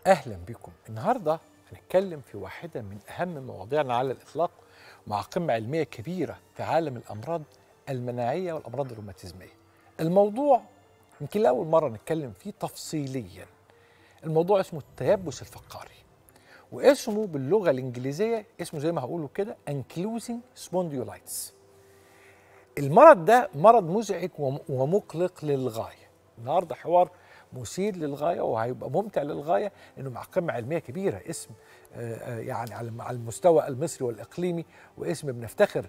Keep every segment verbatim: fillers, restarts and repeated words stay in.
أهلا بكم. النهاردة هنتكلم في واحدة من أهم مواضيعنا على الإطلاق مع قمة علمية كبيرة في عالم الأمراض المناعية والأمراض الروماتيزمية. الموضوع يمكن لأول مرة نتكلم فيه تفصيليا. الموضوع اسمه التيبس الفقاري، واسمه باللغة الإنجليزية اسمه زي ما هقوله كده ankylosing spondylitis. المرض ده مرض مزعج ومقلق للغاية. النهارده حوار مثير للغايه وهيبقى ممتع للغايه، انه مع قمه علميه كبيره، اسم يعني على المستوى المصري والاقليمي، واسم بنفتخر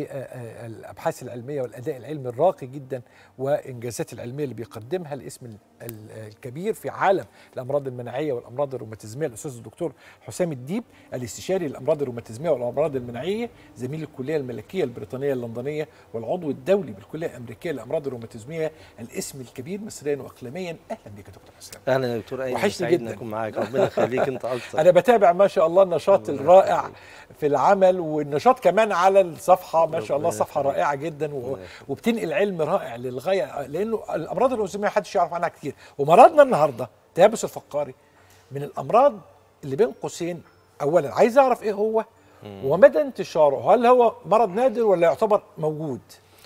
بالابحاث العلميه والاداء العلمي الراقي جدا وانجازات العلميه اللي بيقدمها الاسم الكبير في عالم الامراض المناعيه والامراض الروماتيزميه، الاستاذ الدكتور حسام الديب، الاستشاري للامراض الروماتيزميه والامراض المناعيه، زميل الكليه الملكيه البريطانيه اللندنيه والعضو الدولي بالكليه الامريكيه للامراض الروماتيزميه، الاسم الكبير مصريا واقليميا. اهلا بك يا دكتور حسام. اهلا يا دكتور ايمن، وحشني جدا اكون معاك. ربنا يخليك انت اكتر. انا بتابع ما شاء الله النشاط الرائع في العمل، والنشاط كمان على الصفحه ما شاء الله، صفحه رائعه جدا و... وبتنقل علم رائع للغايه، لانه الامراض الروماتيزميه محدش يعرف عنها كتير. ومرضنا النهارده التيبس الفقاري من الامراض اللي بين قوسين. اولا عايز اعرف ايه هو ومدى انتشاره، هل هو مرض نادر ولا يعتبر موجود؟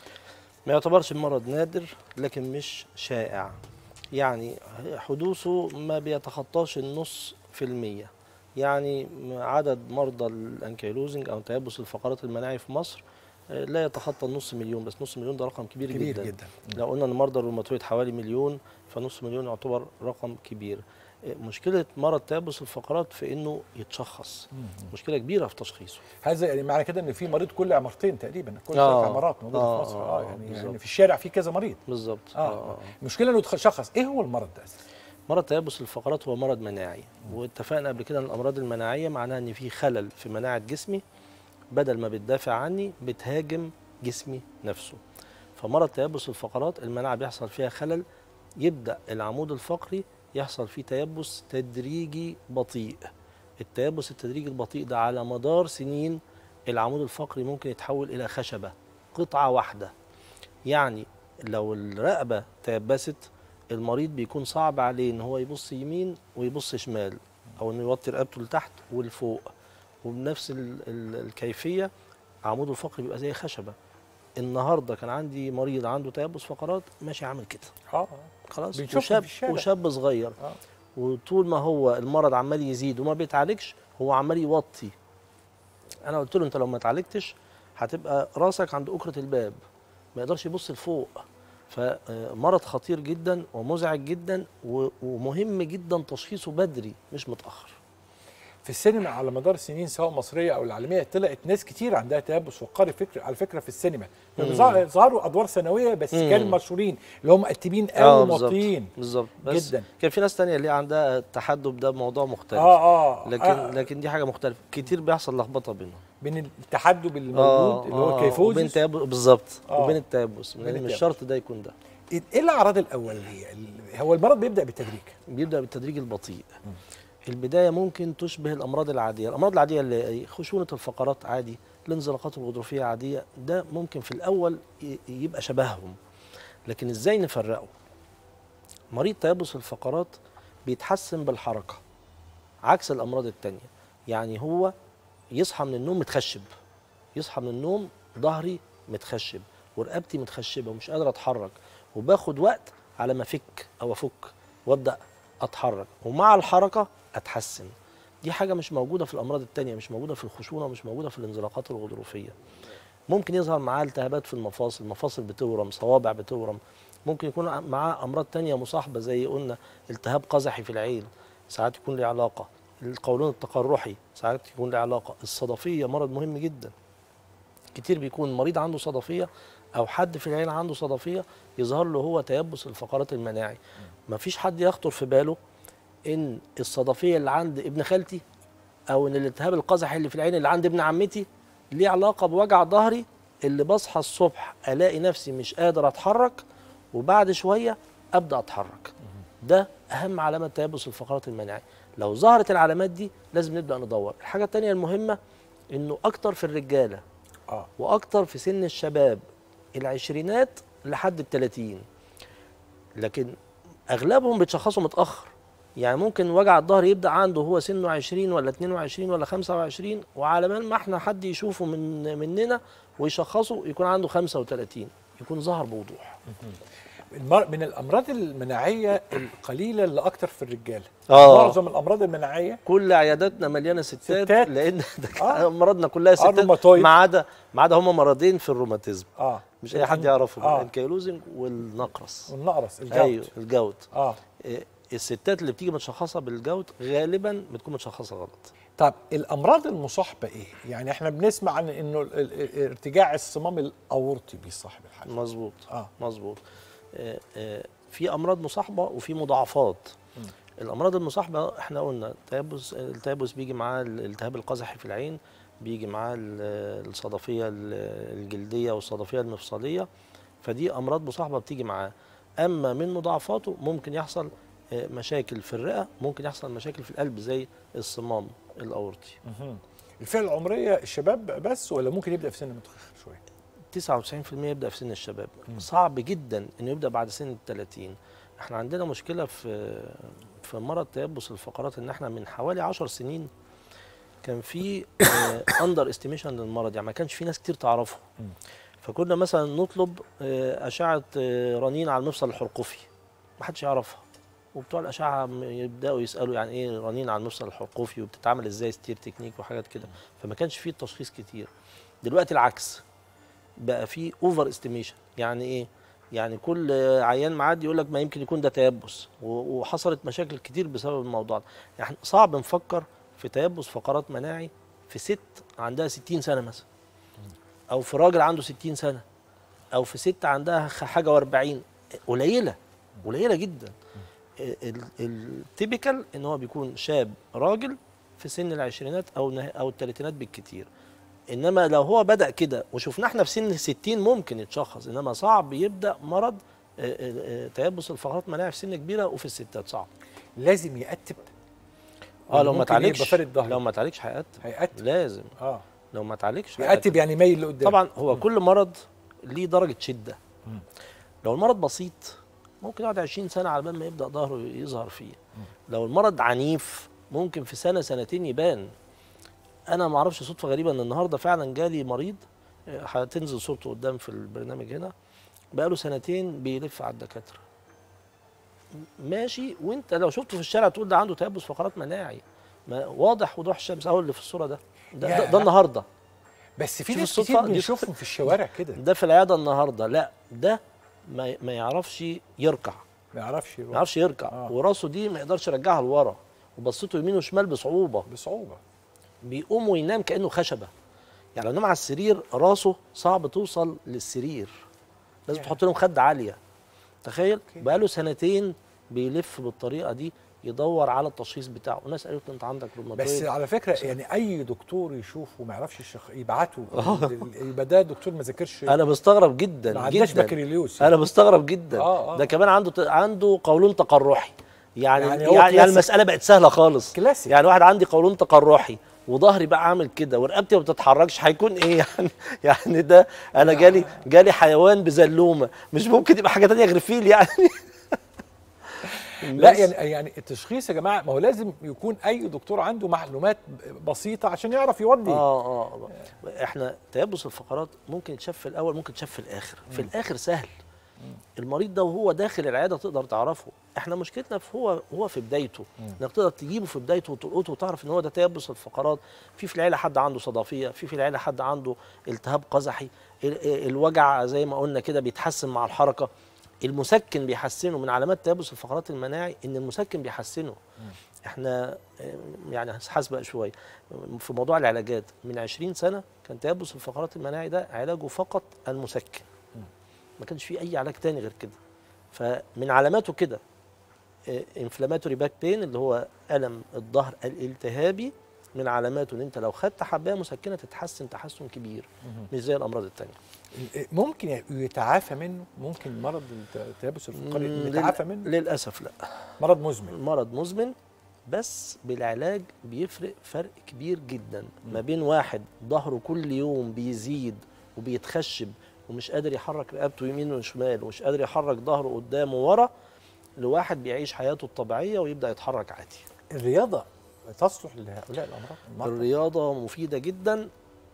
ما يعتبرش مرض نادر لكن مش شائع، يعني حدوثه ما بيتخطاش النص في المية. يعني عدد مرضى الانكيلوزنج او تيبس الفقرات المناعي في مصر لا يتخطى النص مليون، بس نص مليون ده رقم كبير, كبير جدا. جدا لو قلنا ان مرضى الروماتويد حوالي مليون، فنص مليون يعتبر رقم كبير. مشكلة مرض تيبس الفقرات في انه يتشخص، مشكلة كبيرة في تشخيصه. هذا يعني معنى كده ان في مريض كل عمارتين تقريبا، كل ثلاث عمارات موجودة آه في مصر. اه يعني, يعني في الشارع في كذا مريض. بالظبط. آه. آه. المشكلة انه يتشخص. ايه هو المرض ده؟ مرض تيبس الفقرات هو مرض مناعي، واتفقنا قبل كده ان الامراض المناعية معناها ان في خلل في مناعة جسمي، بدل ما بتدافع عني بتهاجم جسمي نفسه. فمرض تيبس الفقرات المناعة بيحصل فيها خلل، يبدأ العمود الفقري يحصل فيه تيبس تدريجي بطيء. التيبس التدريجي البطيء ده على مدار سنين العمود الفقري ممكن يتحول إلى خشبة، قطعة واحدة. يعني لو الرقبة تيبست المريض بيكون صعب عليه إن هو يبص يمين ويبص شمال، أو إنه يوطي رقبته لتحت ولفوق، وبنفس ال ال الكيفية عموده الفقري بيبقى زي خشبة. النهارده كان عندي مريض عنده تيبس فقرات ماشي عامل كده. اه خلاص، وشاب وشاب صغير. آه. وطول ما هو المرض عمال يزيد وما بيتعالجش هو عمال يوطي. انا قلت له انت لو ما اتعالجتش هتبقى راسك عند أكرة الباب، ما يقدرش يبص لفوق. فمرض خطير جدا ومزعج جدا، ومهم جدا تشخيصه بدري مش متأخر. في السينما على مدار السنين سواء مصريه او العالميه طلعت ناس كتير عندها تيبس فقاري. فكره على فكره في السينما ظهروا ادوار ثانويه بس كانوا مشهورين، اللي هم مقتبين قوي ومطيين. بالظبط جدا. كان في ناس ثانيه اللي عندها التحدب، ده موضوع مختلف. اه اه لكن آه لكن دي حاجه مختلفه، كتير بيحصل لخبطه بينهم، بين التحدب اللي موجود آه اللي هو الكيفوزيس وبين التيبس. بالظبط. آه وبين التيبس، لان مش شرط ده يكون ده. ايه الاعراض الاوليه؟ هو المرض بيبدا بالتدريج بيبدا بالتدريج البطيء. م. البداية ممكن تشبه الأمراض العادية، الأمراض العادية اللي خشونة الفقرات عادي، الانزلاقات الغضروفية عادية، ده ممكن في الأول يبقى شبههم. لكن إزاي نفرقه؟ مريض تيبس الفقرات بيتحسن بالحركة عكس الأمراض التانية. يعني هو يصحى من النوم متخشب، يصحى من النوم ظهري متخشب ورقبتي متخشبة ومش قادر أتحرك، وباخد وقت على ما أفك أو أفك وأبدأ أتحرك، ومع الحركة أتحسن. دي حاجة مش موجودة في الأمراض التانية، مش موجودة في الخشونة ومش موجودة في الانزلاقات الغضروفية. ممكن يظهر معاه التهابات في المفاصل، المفاصل بتورم، صوابع بتورم. ممكن يكون معاه أمراض تانية مصاحبة زي قلنا التهاب قزحي في العين، ساعات يكون له علاقة. القولون التقرحي ساعات يكون له علاقة. الصدفية مرض مهم جدا، كتير بيكون مريض عنده صدفية أو حد في العين عنده صدفية يظهر له هو تيبس الفقرات المناعي. مفيش حد يخطر في باله ان الصدفيه اللي عند ابن خالتي او ان الالتهاب القزحي اللي في العين اللي عند ابن عمتي ليه علاقه بوجع ظهري اللي بصحى الصبح الاقي نفسي مش قادر اتحرك وبعد شويه ابدا اتحرك. ده اهم علامه تيبس الفقرات المناعي. لو ظهرت العلامات دي لازم نبدا ندور. الحاجه الثانيه المهمه انه اكتر في الرجاله اه واكتر في سن الشباب العشرينات لحد الثلاثين، لكن اغلبهم بيتشخصوا متاخر. يعني ممكن وجع الظهر يبدا عنده هو سنه عشرين ولا اتنين وعشرين ولا خمسة وعشرين، وعلى بال ما احنا حد يشوفه من مننا ويشخصه يكون عنده خمسة وتلاتين، يكون ظهر بوضوح. المر- من الامراض المناعيه القليله اللي اكتر في الرجاله. آه. معظم الامراض المناعيه كل عياداتنا مليانه ستات, ستات. لان آه. امراضنا كلها ستات، الروماتويد. ما عدا ما عدا هم مرضين في الروماتيزم اه مش اي حد يعرفهم، آه. الانكيلوزنج والنقرس. والنقرس الجوت. ايوه الجوت. اه إيه، الستات اللي بتيجي متشخصه بالجوت غالبا بتكون متشخصه غلط. طب الامراض المصاحبه ايه؟ يعني احنا بنسمع عن انه ال- ال- ارتجاع الصمام الاورطي بيصاحب الحاله. مظبوط اه مظبوط. آه، آه، في امراض مصاحبه وفي مضاعفات. م. الامراض المصاحبه احنا قلنا التيبس التيبس بيجي معاه الالتهاب القزحي في العين، بيجي معاه ال- الصدفيه ال- الجلديه والصدفيه المفصليه، فدي امراض مصاحبه بتيجي معاه. اما من مضاعفاته ممكن يحصل آه، مشاكل في الرئه، ممكن يحصل مشاكل في القلب زي الصمام الاورطي. مهم. الفئه العمريه الشباب بس ولا ممكن يبدا في سن متاخر شويه؟ تسعة وتسعين في المية يبدا في سن الشباب. م. صعب جدا انه يبدا بعد سن الثلاثين. احنا عندنا مشكله في في مرض تيبس الفقرات، ان احنا من حوالي عشر سنين كان في اندر استيميشن للمرض، يعني ما كانش في ناس كتير تعرفه. م. فكنا مثلا نطلب آه، اشعه آه، رنين على المفصل الحرقفي، ما حدش يعرفها، وبتوع الاشعه م- يبداوا يسالوا يعني ايه رنين على المفصل الحرقفي وبتتعمل ازاي ستير تكنيك وحاجات كده، فما كانش فيه تشخيص كتير. دلوقتي العكس، بقى في اوفر استيميشن. يعني ايه؟ يعني كل عيان معدي يقول لك ما يمكن يكون ده تيبس، و- وحصلت مشاكل كتير بسبب الموضوع ده. يعني صعب نفكر في تيبس فقرات مناعي في ست عندها ستين سنه مثلا، او في راجل عنده ستين سنه، او في ست عندها خ- حاجه واربعين. قليله قليله جدا. التيبيكال ان هو بيكون شاب راجل في سن العشرينات او نه- او الثلاثينات بالكتير. انما لو هو بدا كده وشفنا احنا في سن الستين ممكن يتشخص، انما صعب يبدا مرض آه، آه، آه، تيبس الفقرات المناعيه في سن كبيره، وفي الستات صعب. لازم يأتب. اه لو ما ممكن يبقى تعالجش فارد ظهره. لو ما تعالجش هيأتب. هيأتب. لازم. اه لو ما تعالجش يأتب يعني ميل لقدام. طبعا هو م. كل مرض ليه درجه شده. م. لو المرض بسيط ممكن يقعد عشرين سنه على بال ما يبدا ظهره يظهر فيه. لو المرض عنيف ممكن في سنه سنتين يبان. انا ما اعرفش، صدفه غريبه ان النهارده فعلا جالي مريض، آه، هتنزل صورته قدام في البرنامج هنا، بقاله سنتين بيلف على الدكاتره ماشي، وانت لو شفته في الشارع تقول ده عنده تيبس فقرات مناعي، ما واضح وضوح الشمس اهو اللي في الصوره ده ده, ده, ياه. ده النهارده. بس في شوف ناس الصدفة كتير دي. بنشوفهم في الشوارع كده ده في العياده النهارده. لا ده ما, ما يعرفش يركع، ما يعرفش ما يروح يعرفش يركع، آه. وراسه دي ما يقدرش يرجعها لورا، وبصته يمين وشمال بصعوبه، بصعوبه. بيقوم وينام كانه خشبه. يعني لو نام على السرير راسه صعب توصل للسرير، لازم ياه. تحط له مخده عاليه. تخيل أوكي. بقاله سنتين بيلف بالطريقه دي يدور على التشخيص بتاعه، وناس قالت له انت عندك روماتويد. بس على فكره يعني اي دكتور يشوفه وما يعرفش الشخ... يبعته يبقى ده دكتور ما ذاكرش، انا مستغرب جدا ما عندناش جدا. بكالوريوس. انا مستغرب جدا. آه آه. ده كمان عنده عنده قولون تقرحي. يعني يعني يعني, هو يعني, يعني كلاسيك. المساله بقت سهله خالص. كلاسيك. يعني واحد عندي قولون تقرحي وظهري بقى عامل كده ورقبتي ما بتتحركش، هيكون ايه يعني؟ يعني ده انا جالي جالي حيوان بزلومه، مش ممكن يبقى حاجه ثانيه غير فيل يعني. لا يعني يعني التشخيص يا جماعه ما هو لازم يكون اي دكتور عنده معلومات بسيطه عشان يعرف يودي. اه اه احنا تيبس الفقرات ممكن يتشاف في الاول، ممكن يتشاف في الاخر. في الاخر سهل. المريض ده وهو داخل العياده تقدر تعرفه. احنا مشكلتنا في هو هو في بدايته، انك تقدر تجيبه في بدايته وتلقطه وتعرف ان هو ده تيبس الفقرات. في في العيله حد عنده صدفيه، في في العيله حد عنده التهاب قزحي، ال- الوجع زي ما قلنا كده بيتحسن مع الحركه. المسكن بيحسنه. من علامات تيبس الفقرات المناعي ان المسكن بيحسنه. احنا آه، يعني هسبق شويه في موضوع العلاجات. من عشرين سنه كان تيبس الفقرات المناعي ده علاجه فقط المسكن، ما كانش فيه اي علاج تاني غير كده. فمن علاماته كده انفلاماتوري باك بين اللي هو الم الظهر الالتهابي، من علاماته ان انت لو خدت حبايه مسكنه تتحسن تحسن كبير، مش زي الامراض التانيه. ممكن يتعافى منه؟ ممكن مرض التيبس الفقري يتعافى منه؟ للاسف لا. مرض مزمن. مرض مزمن، بس بالعلاج بيفرق فرق كبير جدا ما بين واحد ظهره كل يوم بيزيد وبيتخشب ومش قادر يحرك رقبته يمين وشمال ومش قادر يحرك ظهره قدام وورا، لواحد بيعيش حياته الطبيعيه ويبدا يتحرك عادي. الرياضه تصلح لهؤلاء الامراض؟ المرضى؟ الرياضه مفيده جدا،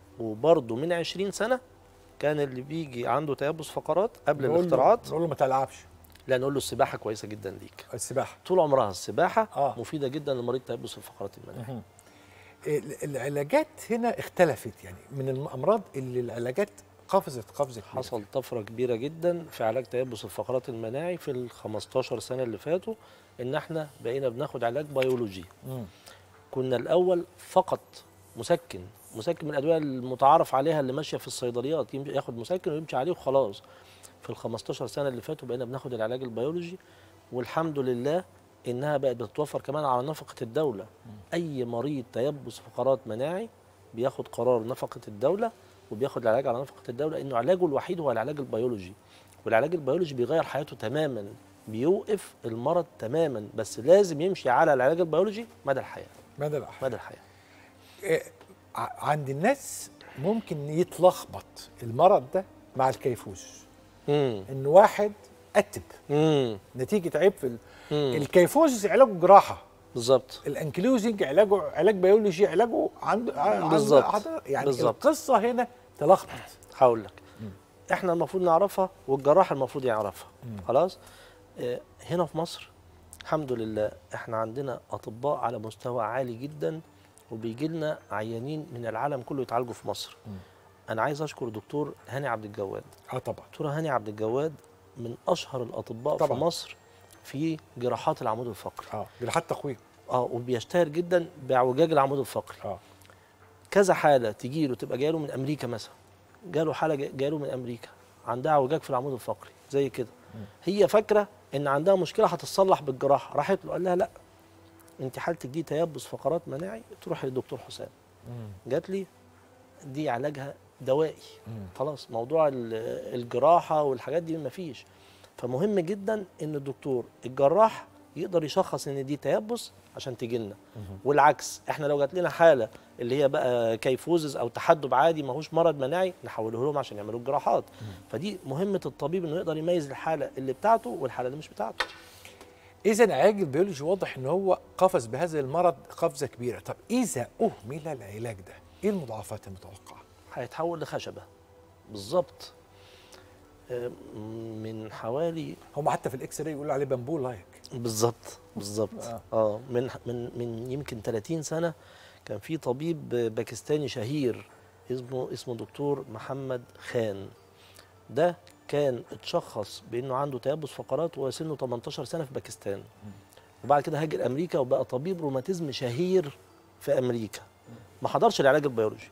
وبرضه من عشرين سنه كان اللي بيجي عنده تيبس فقرات قبل نقول له- الاختراعات نقول له ما تلعبش لا نقول له السباحه كويسه جدا ليك. السباحه. طول عمرها السباحه آه. مفيده جدا لمريض تيبس الفقرات المناعيه. مهم. ال- العلاجات هنا اختلفت، يعني من الامراض اللي العلاجات قفزت قفزه كبيرة. حصل طفره كبيره جدا في علاج تيبس الفقرات المناعي في ال خمستاشر سنه اللي فاتوا، ان احنا بقينا بناخد علاج بيولوجي. مم. كنا الاول فقط مسكن مسكن من الادويه المتعارف عليها اللي ماشيه في الصيدليات، يم- ياخد مسكن ويمشي عليه وخلاص. في ال خمستاشر سنه اللي فاتوا بقينا بناخد العلاج البيولوجي، والحمد لله انها بقت بتتوفر كمان على نفقه الدوله. اي مريض تيبس فقرات مناعي بياخد قرار نفقه الدوله وبياخد العلاج على نفقه الدوله، لانه علاجه الوحيد هو العلاج البيولوجي. والعلاج البيولوجي بيغير حياته تماما، بيوقف المرض تماما، بس لازم يمشي على العلاج البيولوجي مدى الحياه. مدى الأحيان. مدى الحياه. إيه، ع- عند الناس ممكن يتلخبط المرض ده مع الكيفوز، امم ان واحد اتب امم نتيجه عيب في ال... امم الكيفوز علاجه جراحه، بالظبط. الانكلوزنج علاجه علاج بيولوجي، علاجه عند عند- بالظبط. عند- يعني بالظبط. القصه هنا تلخبط. هقول لك، احنا المفروض نعرفها والجراح المفروض يعرفها. مم. خلاص. آه، هنا في مصر الحمد لله احنا عندنا اطباء على مستوى عالي جدا، وبيجي لنا عيانين من العالم كله يتعالجوا في مصر. مم. انا عايز اشكر دكتور هاني عبد الجواد. اه طبعا. دكتور هاني عبد الجواد من اشهر الاطباء طبعاً. في مصر في جراحات العمود الفقري. اه جراحات تقويم. اه وبيشتهر جدا باعوجاج العمود الفقري. اه كذا حاله تجي له تبقى جايه له من امريكا مثلا، جاله حاله جايه له من امريكا عندها اعوجاج في العمود الفقري زي كده، هي فاكره ان عندها مشكله هتتصلح بالجراحه، راحت له قال لها لا، انت حالتك دي تيبس فقرات مناعي، تروح للدكتور حسام. مم. جات لي دي علاجها دوائي، مم. خلاص موضوع ال- الجراحه والحاجات دي مفيش. فمهم جدا ان الدكتور الجراح يقدر يشخص ان دي تيبس عشان تيجي لنا، والعكس احنا لو جات لنا حاله اللي هي بقى كيفوزز او تحدب عادي ماهوش مرض مناعي نحوله لهم عشان يعملوا الجراحات. فدي مهمه الطبيب انه يقدر يميز الحاله اللي بتاعته والحاله اللي مش بتاعته. اذا العلاج البيولوجي واضح ان هو قفز بهذا المرض قفزه كبيره. طب اذا اهمل العلاج ده ايه المضاعفات المتوقعه؟ هيتحول لخشبه بالظبط. آه، من حوالي هم حتى في الاكس راي يقولوا عليه بامبو لايك. بالظبط بالظبط آه. اه من من من يمكن ثلاثين سنه كان في طبيب باكستاني شهير اسمه اسمه دكتور محمد خان. ده كان اتشخص بانه عنده تيبس فقرات وهو سنه تمنتاشر سنه في باكستان، وبعد كده هاجر امريكا وبقى طبيب روماتيزم شهير في امريكا. ما حضرش العلاج البيولوجي،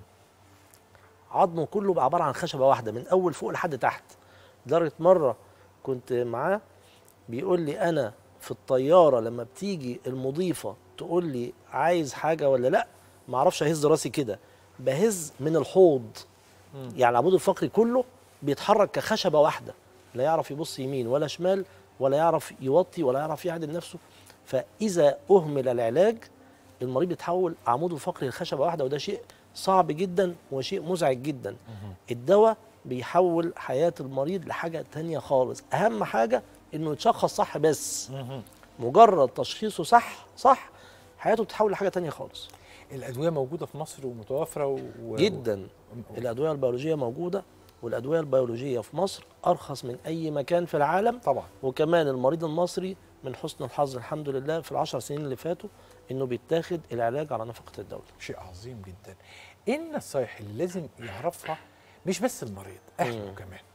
عظمه كله بقى عباره عن خشبه واحده من اول فوق لحد تحت. لدرجه مره كنت معاه بيقول لي انا في الطياره لما بتيجي المضيفه تقول لي عايز حاجه ولا لا، ما اعرفش اهز راسي كده، بهز من الحوض. يعني العمود الفقري كله بيتحرك كخشبه واحده، لا يعرف يبص يمين ولا شمال ولا يعرف يوطي ولا يعرف يعدل نفسه. فاذا اهمل العلاج المريض بيتحول عموده الفقري لخشبه واحده، وده شيء صعب جدا وشيء مزعج جدا. الدواء بيحول حياه المريض لحاجه تانية خالص. اهم حاجه انه يتشخص صح، بس مجرد تشخيصه صح صح حياته بتتحول لحاجه تانية خالص. الادويه موجوده في مصر ومتوفره و... و... جدا. و... الادويه البيولوجيه موجوده، والادويه البيولوجيه في مصر ارخص من اي مكان في العالم. طبعا. وكمان المريض المصري من حسن الحظ الحمد لله في العشر سنين اللي فاتوا انه بيتاخد العلاج على نفقه الدوله. شيء عظيم جدا. ايه النصايح اللي لازم يعرفها مش بس المريض، اهله مم. كمان؟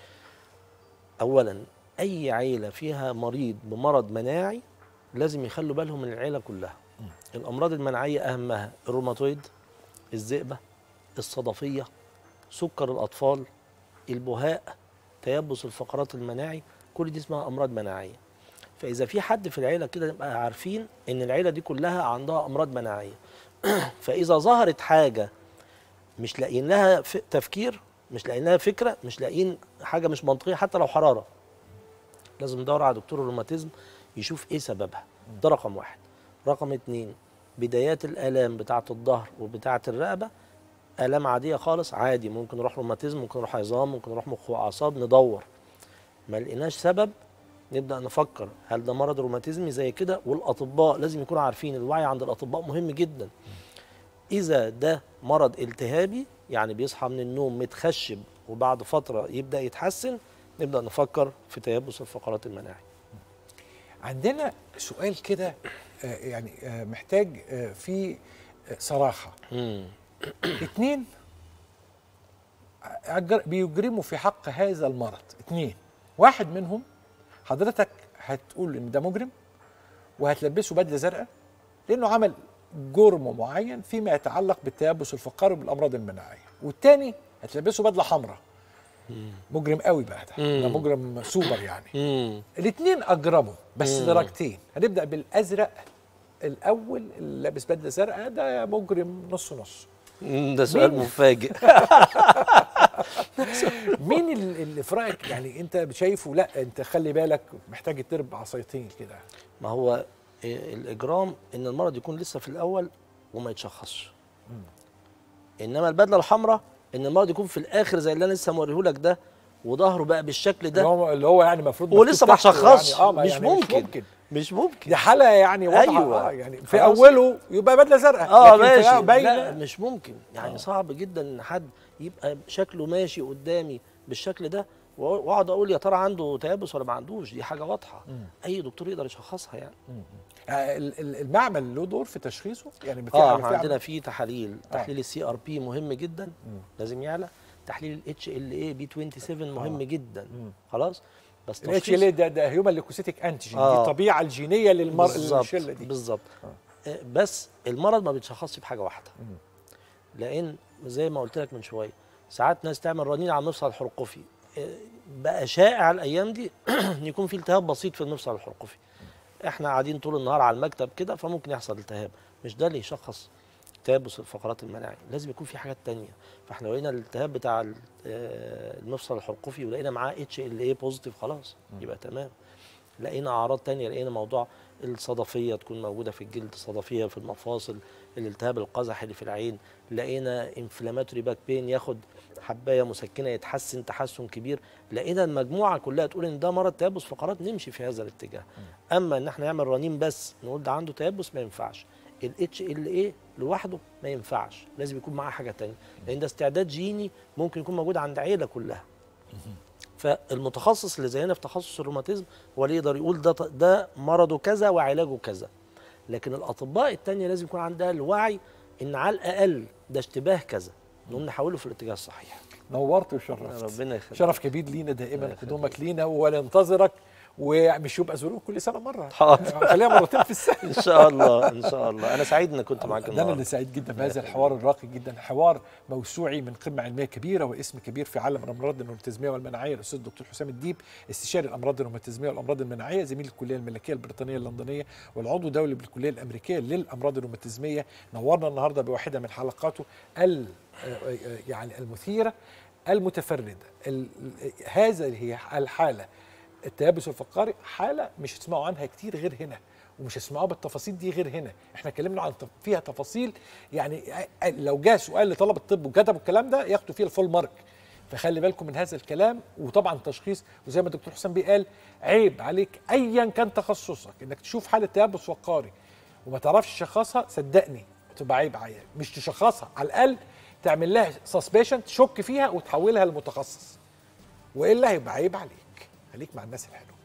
اولا اي عيله فيها مريض بمرض مناعي لازم يخلوا بالهم من العيله كلها. مم. الامراض المناعيه اهمها الروماتويد، الذئبه، الصدفيه، سكر الاطفال، البهاء، تيبس الفقرات المناعي، كل دي اسمها امراض مناعيه. فاذا في حد في العيله كده نبقى عارفين ان العيله دي كلها عندها امراض مناعيه. فاذا ظهرت حاجه مش لاقيين لها تفكير، مش لاقيين لها فكره، مش لاقيين حاجه مش منطقيه حتى لو حراره، لازم ندور على دكتور الروماتيزم يشوف ايه سببها. ده رقم واحد. رقم اتنين بدايات الالام بتاعه الظهر وبتاعه الرقبه الام عاديه خالص عادي، ممكن نروح روماتيزم، ممكن نروح عظام، ممكن نروح مخ واعصاب، ندور ما لقيناش سبب نبدا نفكر هل ده مرض روماتيزمي زي كده. والاطباء لازم يكونوا عارفين، الوعي عند الاطباء مهم جدا. اذا ده مرض التهابي يعني بيصحى من النوم متخشب وبعد فتره يبدا يتحسن، نبدا نفكر في تيبس الفقرات المناعي. عندنا سؤال كده آه، يعني آه، محتاج آه، فيه آه، صراحه. مم. اتنين أجر- بيجرموا في حق هذا المرض، اتنين. واحد منهم حضرتك هتقول ان ده مجرم وهتلبسه بدله زرقاء لانه عمل جرم معين فيما يتعلق بالتيبس الفقري وبالامراض المناعيه، والتاني هتلبسه بدله حمراء. مجرم قوي بقى ده، ده مم. مجرم سوبر يعني. مم. الاثنين اجرموا بس مم. درجتين. هنبدا بالازرق الاول اللي لابس بدله زرقاء، ده مجرم نص نص. مم. ده سؤال مين؟ مفاجئ. مين ال- اللي في رايك يعني انت شايفه لا انت خلي بالك محتاج تضرب عصايتين كده؟ ما هو إيه الاجرام ان المرض يكون لسه في الاول وما يتشخصش. انما البدله الحمراء ان المرض يكون في الاخر زي اللي انا لسه موريهولك ده، وظهره بقى بالشكل اللي ده هو اللي هو يعني المفروض ولسه ما مكتوب تحته تشخصش. يعني اه ما مش, يعني ممكن. مش ممكن مش ممكن دي حالة يعني واضحة. أيوة. آه يعني في خلاص. أوله يبقى بدلة زرقاء، اه لكن في ماشي. لا باينة. مش ممكن يعني آه. صعب جدا ان حد يبقى شكله ماشي قدامي بالشكل ده واقعد اقول يا ترى عنده تيبس ولا ما عندوش. دي حاجه واضحه، مم. اي دكتور يقدر يشخصها يعني. مم. آه ال- ال- المعمل له دور في تشخيصه يعني؟ في اه في احنا عندنا عمل- في تحاليل، تحليل السي ار بي مهم جدا، مم. لازم يعلى. تحليل الاتش ال اي بي سبعة وعشرين مهم آه. جدا. مم. خلاص بس الاتش تشخيص ال ده ده هيومن ليكوسيتيك انتيجين، آه. دي الطبيعة الجينية للمر بالظبط للشلة دي. بالظبط. آه. آه، بس المرض ما بيتشخصش بحاجه واحده. مم. لان زي ما قلت لك من شويه ساعات ناس تعمل رنين على المفصل الحرقفي. آه، بقى شائع الايام دي ان يكون في التهاب بسيط في المفصل الحرقفي. احنا قاعدين طول النهار على المكتب كده فممكن يحصل التهاب، مش ده اللي يشخص تيبس الفقرات المناعي. لازم يكون في حاجات تانية. فاحنا لو لقينا الالتهاب بتاع ال- آه، المفصل الحرقفي ولقينا معاه اتش ال اي بوزيتيف خلاص يبقى تمام. لقينا اعراض تانية، لقينا موضوع الصدفيه تكون موجوده في الجلد، صدفيه في المفاصل، الالتهاب القزحي اللي في العين، لقينا انفلاماتوري باك بين ياخد حبايه مسكنه يتحسن تحسن كبير. لقينا المجموعه كلها تقول ان ده مرض تيبس فقرات، نمشي في هذا الاتجاه. اما ان احنا نعمل رنين بس نقول ده عنده تيبس ما ينفعش. الاتش ال اي لوحده ما ينفعش، لازم يكون معاه حاجه تانية، لان ده استعداد جيني ممكن يكون موجود عند عيله كلها. فالمتخصص اللي زينا في تخصص الروماتيزم هو اللي يقدر يقول ده ده مرضه كذا وعلاجه كذا. لكن الاطباء التانية لازم يكون عندها الوعي ان على الاقل ده اشتباه كذا، نقوم نحوله في الاتجاه الصحيح. نورت وشرفت. ربنا يخليك. شرف كبير لينا دائما الله قدومك يخليك. لينا، وننتظرك ومش يبقى ظروف كل سنه مره. حاضر. خليها مرتين في السنه ان شاء الله ان شاء الله. انا سعيد ان كنت معاك ده انا اللي النهارده. سعيد جدا بهذا الحوار الراقي جدا، حوار موسوعي من قمه علميه كبيره واسم كبير في عالم الامراض الروماتيزميه والمناعيه، الاستاذ الدكتور حسام الديب، استشاري الامراض الروماتيزميه والامراض المناعيه، زميل الكليه الملكيه البريطانيه اللندنيه والعضو الدولي بالكليه الامريكيه للامراض الروماتيزميه. نورنا النهارده بواحده من حلقاته ال يعني المثيره المتفرده. ال- هذا هي الحاله التيبس الفقري، حاله مش هتسمعوا عنها كتير غير هنا، ومش هتسمعوها بالتفاصيل دي غير هنا. احنا اتكلمنا عن تف- فيها تفاصيل يعني لو جاء سؤال لطلبه الطب وكتبوا الكلام ده ياخدوا فيه الفول مارك. فخلي بالكم من هذا الكلام. وطبعا تشخيص، وزي ما الدكتور حسام بيه قال، عيب عليك ايا كان تخصصك انك تشوف حاله تيبس فقري وما تعرفش تشخصها. صدقني تبقى عيب عليك، مش تشخصها، على الاقل تعمل لها سسبشن تشك فيها وتحولها لمتخصص، والا هيبقى عيب عليك. خليك مع الناس الحلوه.